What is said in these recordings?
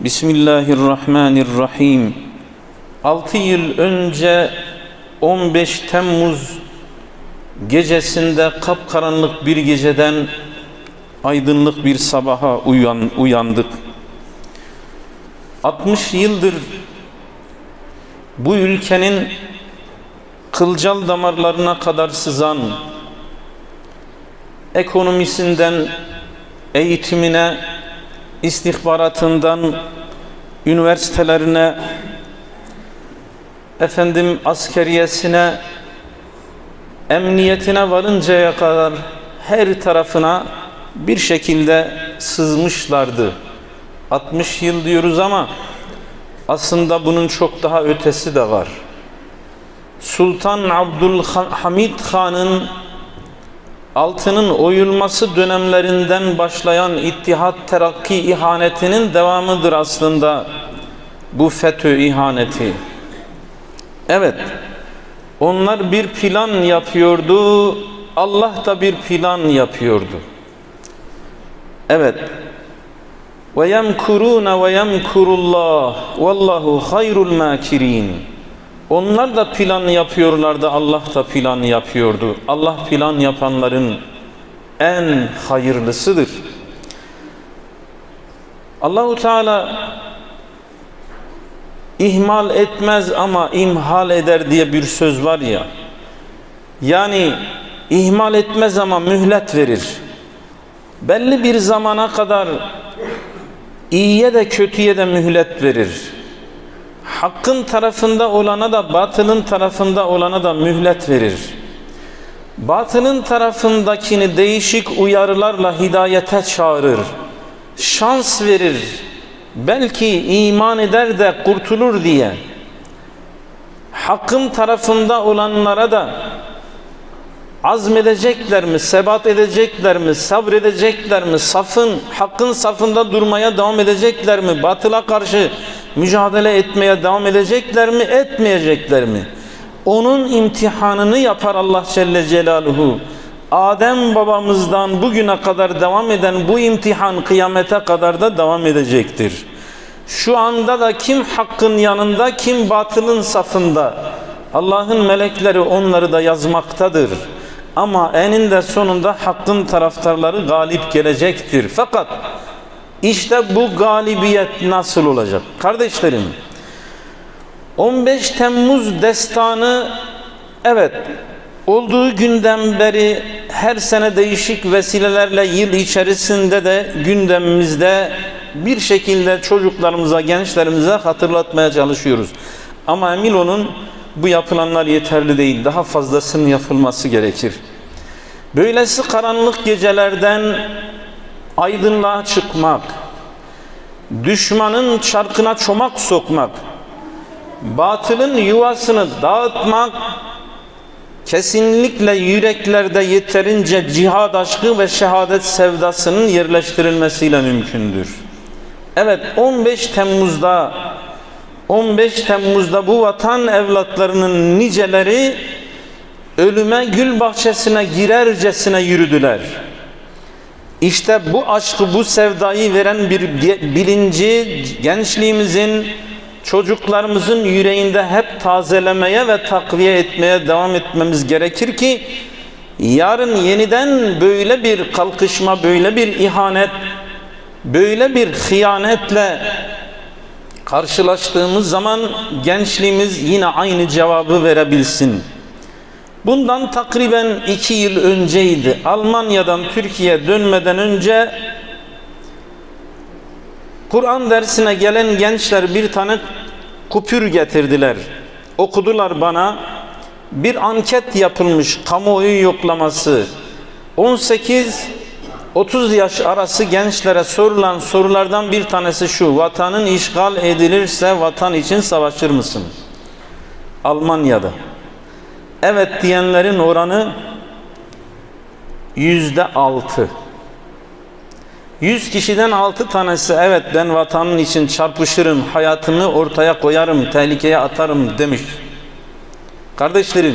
Bismillahirrahmanirrahim. 6 yıl önce 15 Temmuz gecesinde kapkaranlık bir geceden aydınlık bir sabaha uyandık. 60 yıldır bu ülkenin kılcal damarlarına kadar sızan, ekonomisinden eğitimine, istihbaratından üniversitelerine, askeriyesine, emniyetine varıncaya kadar her tarafına bir şekilde sızmışlardı. 60 yıl diyoruz ama aslında bunun çok daha ötesi de var. Sultan Abdülhamid Han'ın altının oyulması dönemlerinden başlayan İttihat Terakki ihanetinin devamıdır aslında bu FETÖ ihaneti. Evet, onlar bir plan yapıyordu, Allah da bir plan yapıyordu. Evet. Ve yemkurun ve yemkurullah vallahu hayrul makirin. Onlar da plan yapıyorlardı, Allah da plan yapıyordu. Allah plan yapanların en hayırlısıdır. Allahu Teala ihmal etmez ama imhal eder diye bir söz var ya. Yani ihmal etmez ama mühlet verir. Belli bir zamana kadar iyiye de kötüye de mühlet verir. Hakkın tarafında olana da batılın tarafında olana da mühlet verir. Batılın tarafındakini değişik uyarılarla hidayete çağırır. Şans verir. Belki iman eder de kurtulur diye. Hakkın tarafında olanlara da azmedecekler mi, sebat edecekler mi, sabredecekler mi, hakkın safında durmaya devam edecekler mi, batıla karşı mücadele etmeye devam edecekler mi, etmeyecekler mi? Onun imtihanını yapar Allah Celle Celaluhu. Adem babamızdan bugüne kadar devam eden bu imtihan kıyamete kadar da devam edecektir. Şu anda da kim hakkın yanında, kim batılın safında, Allah'ın melekleri onları da yazmaktadır. Ama eninde sonunda hakkın taraftarları galip gelecektir. Fakat işte bu galibiyet nasıl olacak? Kardeşlerim, 15 Temmuz destanı, evet, olduğu günden beri her sene değişik vesilelerle yıl içerisinde de gündemimizde bir şekilde çocuklarımıza, gençlerimize hatırlatmaya çalışıyoruz. Ama emin olun, bu yapılanlar yeterli değil. Daha fazlasının yapılması gerekir. Böylesi karanlık gecelerden aydınlığa çıkmak, düşmanın çarkına çomak sokmak, batılın yuvasını dağıtmak, kesinlikle yüreklerde yeterince cihad aşkı ve şehadet sevdasının yerleştirilmesiyle mümkündür. Evet, 15 Temmuz'da bu vatan evlatlarının niceleri ölüme gül bahçesine girercesine yürüdüler. İşte bu aşkı, bu sevdayı veren bir bilinci gençliğimizin, çocuklarımızın yüreğinde hep tazelemeye ve takviye etmeye devam etmemiz gerekir ki yarın yeniden böyle bir kalkışma, böyle bir ihanet, böyle bir hıyanetle karşılaştığımız zaman gençliğimiz yine aynı cevabı verebilsin. Bundan takriben 2 yıl önceydi. Almanya'dan Türkiye'ye dönmeden önce Kur'an dersine gelen gençler bir tane kupür getirdiler. Okudular bana. Bir anket yapılmış, kamuoyu yoklaması. 18-30 yaş arası gençlere sorulan sorulardan bir tanesi şu: vatanın işgal edilirse vatan için savaşır mısın? Almanya'da. Evet diyenlerin oranı %6. 100 kişiden 6 tanesi evet ben vatanın için çarpışırım, hayatımı ortaya koyarım, tehlikeye atarım demiş. Kardeşlerim,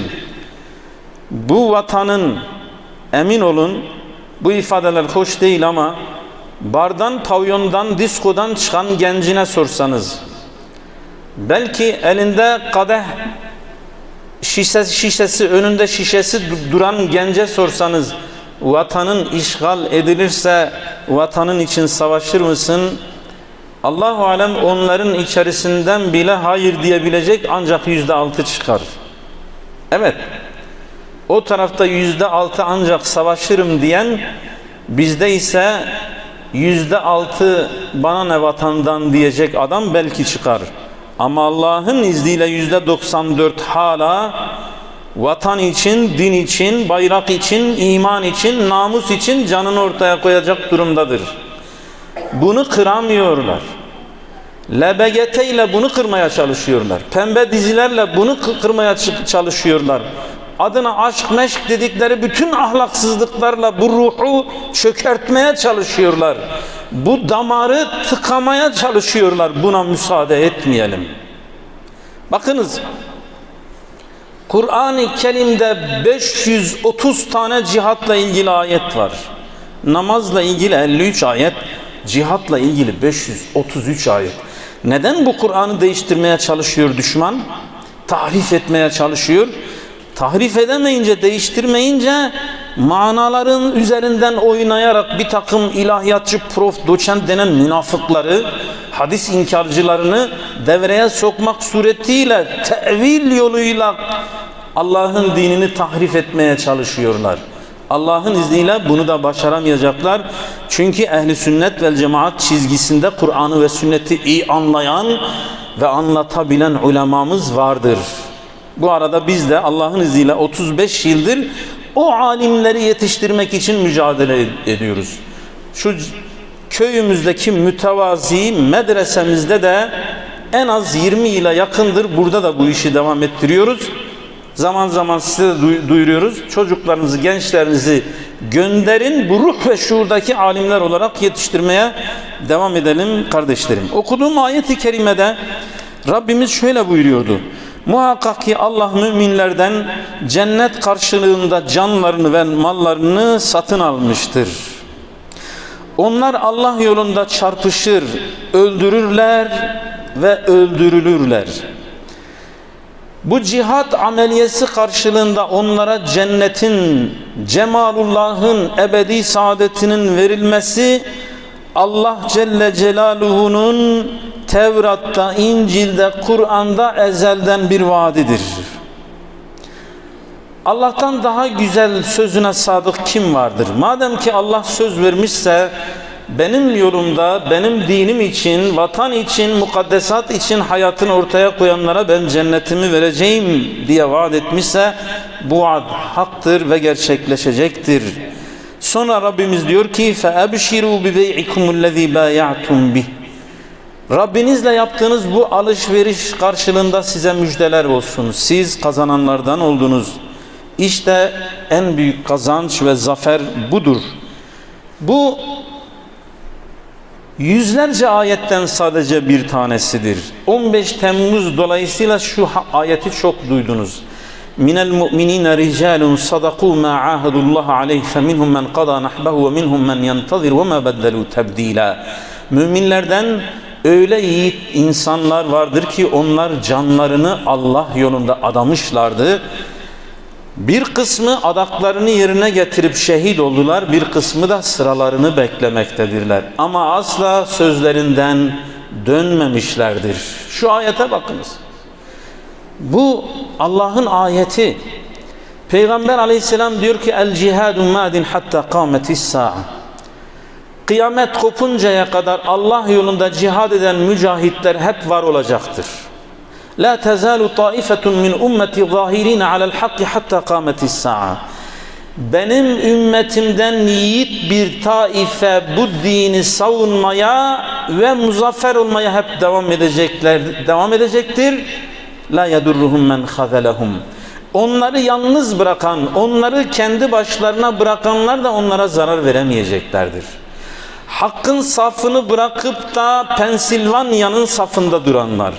bu vatanın, emin olun bu ifadeler hoş değil ama bardan, pavyondan, diskodan çıkan gencine sorsanız, belki elinde kadeh şişesi, önünde şişesi duran gence sorsanız, vatanın işgal edilirse vatanın için savaşır mısın? Allahu alem, onların içerisinden bile hayır diyebilecek ancak %6 çıkar. Evet, o tarafta %6 ancak savaşırım diyen, bizde ise %6 bana ne vatandan diyecek adam belki çıkar. Ama Allah'ın izniyle %94 hala vatan için, din için, bayrak için, iman için, namus için canını ortaya koyacak durumdadır. Bunu kıramıyorlar. LBGT ile bunu kırmaya çalışıyorlar. Pembe dizilerle bunu kırmaya çalışıyorlar. Adına aşk meşk dedikleri bütün ahlaksızlıklarla bu ruhu çökertmeye çalışıyorlar. Bu damarı tıkamaya çalışıyorlar. Buna müsaade etmeyelim. Bakınız, Kur'an-ı Kerim'de 530 tane cihatla ilgili ayet var. Namazla ilgili 53 ayet, cihatla ilgili 533 ayet. Neden bu Kur'an'ı değiştirmeye çalışıyor düşman? Tahrif etmeye çalışıyor. Tahrif edemeyince, değiştirmeyince, manaların üzerinden oynayarak bir takım ilahiyatçı, prof, doçent denen münafıkları, hadis inkarcılarını devreye sokmak suretiyle, tevil yoluyla Allah'ın dinini tahrif etmeye çalışıyorlar. Allah'ın izniyle bunu da başaramayacaklar. Çünkü ehli sünnet vel cemaat çizgisinde Kur'an'ı ve sünneti iyi anlayan ve anlatabilen ulemamız vardır. Bu arada biz de Allah'ın izniyle 35 yıldır o alimleri yetiştirmek için mücadele ediyoruz. Şu köyümüzdeki mütevazi medresemizde de en az 20 yıla yakındır burada da bu işi devam ettiriyoruz. Zaman zaman size de duyuruyoruz. Çocuklarınızı, gençlerinizi gönderin. Bu ruh ve şuurdaki alimler olarak yetiştirmeye devam edelim kardeşlerim. Okuduğum ayet-i kerimede Rabbimiz şöyle buyuruyordu. Muhakkak ki Allah müminlerden cennet karşılığında canlarını ve mallarını satın almıştır. Onlar Allah yolunda çarpışır, öldürürler ve öldürülürler. Bu cihat ameliyesi karşılığında onlara cennetin, cemalullah'ın, ebedi saadetinin verilmesi Allah Celle Celaluhu'nun Tevrat'ta, İncil'de, Kur'an'da ezelden bir vaadidir. Allah'tan daha güzel sözüne sadık kim vardır? Madem ki Allah söz vermişse, benim yolumda, benim dinim için, vatan için, mukaddesat için hayatını ortaya koyanlara ben cennetimi vereceğim diye vaat etmişse, bu vaat haktır ve gerçekleşecektir. Sonra Rabbimiz diyor ki فَأَبْشِرُوا بِبَيْعِكُمُ الَّذ۪ي بَايَعْتُمْ بِهِ Rabbinizle yaptığınız bu alışveriş karşılığında size müjdeler olsun. Siz kazananlardan oldunuz. İşte en büyük kazanç ve zafer budur. Bu yüzlerce ayetten sadece bir tanesidir. 15 Temmuz dolayısıyla şu ayeti çok duydunuz. Minel mu'minine ricalun sadaku ma ahadullah aleyh feminhum men qada nahbahu ve minhum men yentazir ve ma beddelu tebdila. Müminlerden öyle yiğit insanlar vardır ki onlar canlarını Allah yolunda adamışlardı. Bir kısmı adaklarını yerine getirip şehit oldular, bir kısmı da sıralarını beklemektedirler. Ama asla sözlerinden dönmemişlerdir. Şu ayete bakınız. Bu Allah'ın ayeti. Peygamber aleyhisselam diyor ki el cihadu madin hatta kâmetis sa'a. Kıyamet kopuncaya kadar Allah yolunda cihad eden mücahitler hep var olacaktır. La tezalu taifetun min ummeti zahirine alel hakki hatta kâmetis sa'a. Benim ümmetimden yiğit bir taife bu dini savunmaya ve muzaffer olmaya hep devam edecektir. La yedurruhum men hazelehum. Onları yalnız bırakan, onları kendi başlarına bırakanlar da onlara zarar veremeyeceklerdir. Hakkın safını bırakıp da Pensilvanya'nın safında duranlar,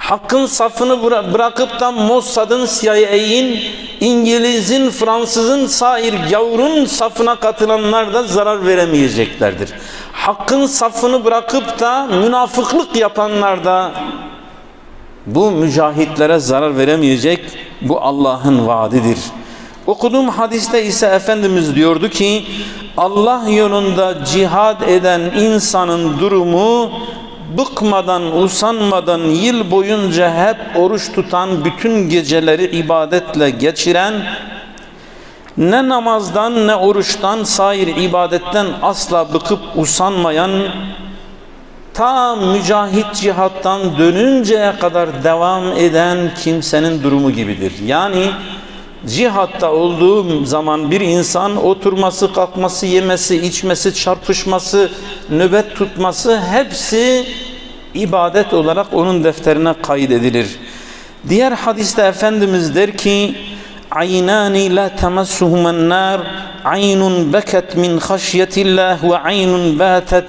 Hakkın safını bırakıp da Mossad'ın, CIA'in, İngiliz'in, Fransız'ın, sair gavurun safına katılanlar da zarar veremeyeceklerdir. Hakkın safını bırakıp da münafıklık yapanlar da bu mücahitlere zarar veremeyecek. Bu Allah'ın vaadidir. Okuduğum hadiste ise Efendimiz diyordu ki Allah yolunda cihad eden insanın durumu bıkmadan, usanmadan yıl boyunca hep oruç tutan, bütün geceleri ibadetle geçiren, ne namazdan ne oruçtan, sair ibadetten asla bıkıp usanmayan, ta mücahit cihattan dönünceye kadar devam eden kimsenin durumu gibidir. Yani cihatta olduğu zaman bir insan oturması, kalkması, yemesi, içmesi, çarpışması, nöbet tutması hepsi ibadet olarak onun defterine kaydedilir. Diğer hadiste Efendimiz der ki aynani la temassuhumen nar, aynun beket min haşyetillah ve aynun batet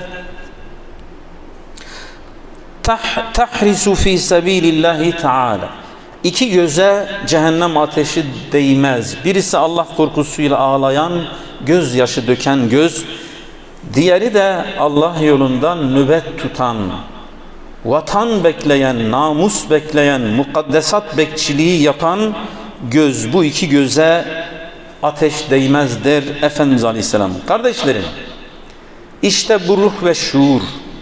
tahrisu fi sabilillahi teala. İki göze cehennem ateşi değmez. Birisi Allah korkusuyla ağlayan, gözyaşı döken göz. Diğeri de Allah yolundan nöbet tutan, vatan bekleyen, namus bekleyen, mukaddesat bekçiliği yapan göz. Bu iki göze ateş değmez der Efendimiz Aleyhisselam. Kardeşlerim, işte bu ruh ve şuur.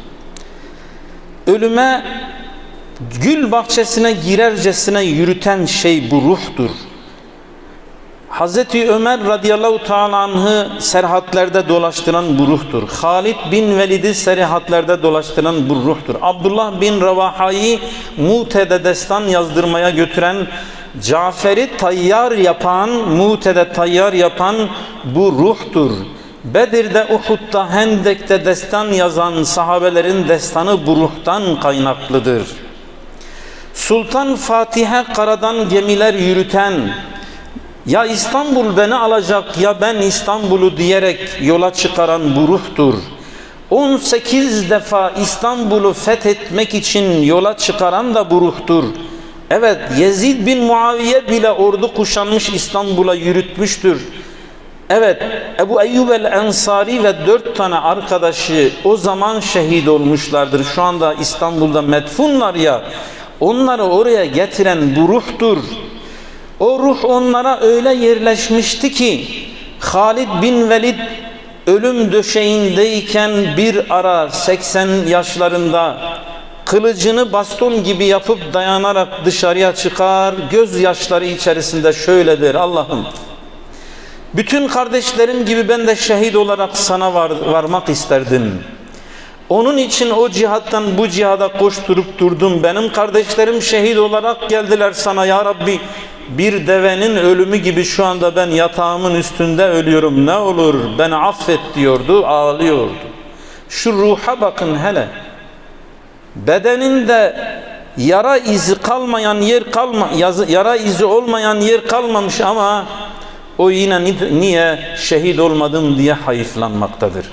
Ölüme gül bahçesine girercesine yürüten şey bu ruhtur. Hazreti Ömer radıyallahu ta'ala anh'ı serhatlerde dolaştıran bu ruhtur. Halid bin Velid'i serhatlerde dolaştıran bu ruhtur. Abdullah bin Ravaha'yı Mu'te'de destan yazdırmaya götüren, Cafer'i tayyar yapan, Mu'te'de tayyar yapan bu ruhtur. Bedir'de, Uhud'da, Hendek'te destan yazan sahabelerin destanı bu ruhtan kaynaklıdır. Sultan Fatih'e karadan gemiler yürüten, ya İstanbul beni alacak ya ben İstanbul'u diyerek yola çıkaran bu ruhtur. 18 defa İstanbul'u fethetmek için yola çıkaran da bu ruhtur. Evet, Yezid bin Muaviye bile ordu kuşanmış İstanbul'a yürütmüştür. Evet, Ebu Eyyub el-Ensari ve 4 tane arkadaşı o zaman şehit olmuşlardır. Şu anda İstanbul'da medfunlar ya, onları oraya getiren bu ruhtur. O ruh onlara öyle yerleşmişti ki Halid bin Velid ölüm döşeğindeyken bir ara 80 yaşlarında kılıcını baston gibi yapıp dayanarak dışarıya çıkar, gözyaşları içerisinde şöyle der: Allah'ım, bütün kardeşlerim gibi ben de şehit olarak sana varmak isterdim. Onun için o cihattan bu cihada koşturup durdum. Benim kardeşlerim şehit olarak geldiler sana ya Rabbi. Bir devenin ölümü gibi şu anda ben yatağımın üstünde ölüyorum. Ne olur beni affet diyordu, ağlıyordu. Şu ruha bakın hele. Bedeninde yara izi kalmayan yer yara izi olmayan yer kalmamış ama o yine niye şehit olmadım diye hayıflanmaktadır.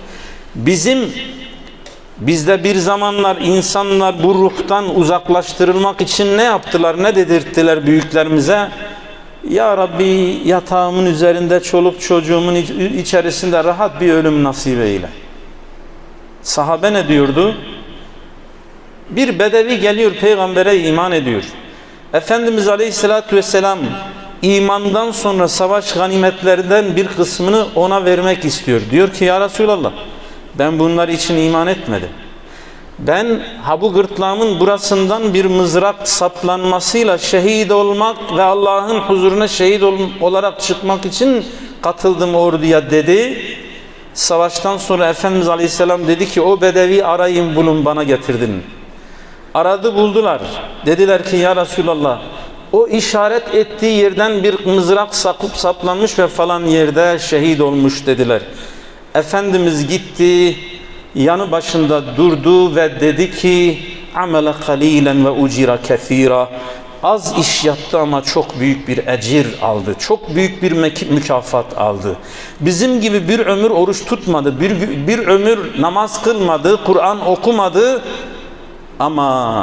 Bizde bir zamanlar insanlar bu ruhtan uzaklaştırılmak için ne yaptılar, ne dedirttiler büyüklerimize? Ya Rabbi, yatağımın üzerinde çoluk çocuğumun içerisinde rahat bir ölüm nasip eyle. Sahabe ne diyordu? Bir bedevi geliyor, peygambere iman ediyor. Efendimiz Aleyhisselatü Vesselam imandan sonra savaş ganimetlerinden bir kısmını ona vermek istiyor. Diyor ki ya Resulallah, ben bunlar için iman etmedim. Ben bu gırtlağımın burasından bir mızrak saplanmasıyla şehit olmak ve Allah'ın huzuruna şehit olarak çıkmak için katıldım orduya dedi. Savaştan sonra Efendimiz Aleyhisselam dedi ki o bedevi arayın bulun bana getirdin. Aradı buldular. Dediler ki ya Resulallah, o işaret ettiği yerden bir mızrak saplanmış ve falan yerde şehit olmuş dediler. Efendimiz gitti, yanı başında durdu ve dedi ki amele kalilen ve ucira kethira. Az iş yaptı ama çok büyük bir ecir aldı. Çok büyük bir mükafat aldı. Bizim gibi bir ömür oruç tutmadı, bir ömür namaz kılmadı, Kur'an okumadı ama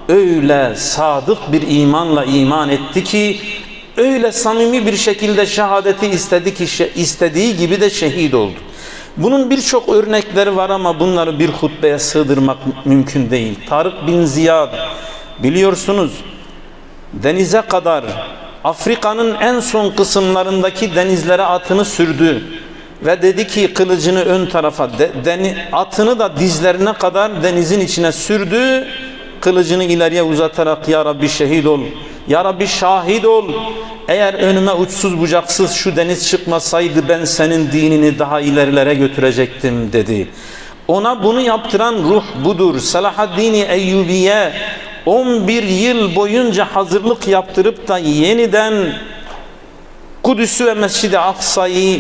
öyle sadık bir imanla iman etti ki, öyle samimi bir şekilde şehadeti istedi ki istediği gibi de şehit oldu. Bunun birçok örnekleri var ama bunları bir hutbeye sığdırmak mümkün değil. Tarık bin Ziyad, biliyorsunuz, denize kadar, Afrika'nın en son kısımlarındaki denizlere atını sürdü ve dedi ki kılıcını ön tarafa, atını da dizlerine kadar denizin içine sürdü, kılıcını ileriye uzatarak ya Rabbi şehit ol, ya Rabbi şahit ol, eğer önüme uçsuz bucaksız şu deniz çıkmasaydı ben senin dinini daha ilerilere götürecektim dedi. Ona bunu yaptıran ruh budur. Selahaddin Eyyubiye 11 yıl boyunca hazırlık yaptırıp da yeniden Kudüs'ü ve Mescid-i Aksa'yı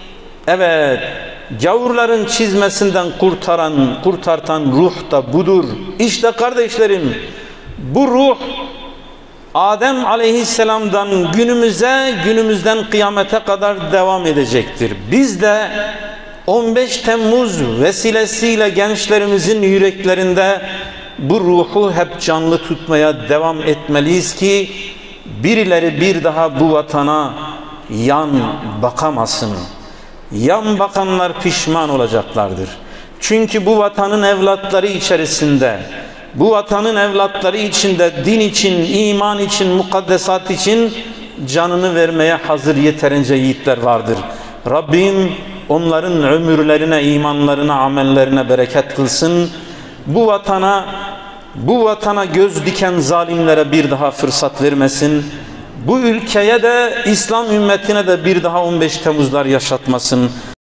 gavurların çizmesinden kurtartan ruh da budur. İşte kardeşlerim, bu ruh Adem aleyhisselamdan günümüzden kıyamete kadar devam edecektir. Biz de 15 Temmuz vesilesiyle gençlerimizin yüreklerinde bu ruhu hep canlı tutmaya devam etmeliyiz ki birileri bir daha bu vatana yan bakamasın. Yan bakanlar pişman olacaklardır. Çünkü bu vatanın evlatları içerisinde, bu vatanın evlatları içinde din için, iman için, mukaddesat için canını vermeye hazır yeterince yiğitler vardır. Rabbim onların ömürlerine, imanlarına, amellerine bereket kılsın. Bu vatana göz diken zalimlere bir daha fırsat vermesin. Bu ülkeye de, İslam ümmetine de bir daha 15 Temmuzlar yaşatmasın.